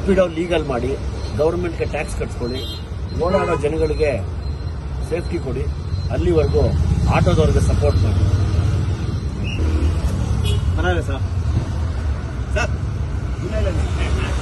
Rapido legal ಮಾಡಿ, ಗೌರ್ಮೆಂಟ್ಗೆ tax ಕಟ್ಸ್ಕೊಳ್ಳಿ, ಓಡಾಡೋ ಜನಗಳಿಗೆ ಸೇಫ್ಟಿ ಕೊಡಿ. ಅಲ್ಲಿವರೆಗೂ ಆಟೋದವ್ರಿಗೆ ಸಪೋರ್ಟ್ ಮಾಡಿ. ಸರ್